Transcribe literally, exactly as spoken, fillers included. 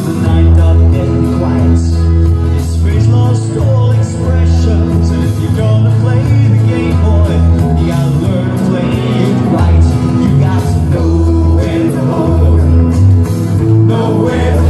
the night dark and quiet. This phrase lost all expressions, and if you're gonna play the game, boy, you gotta learn to play it right. You got to know where to hold, know where to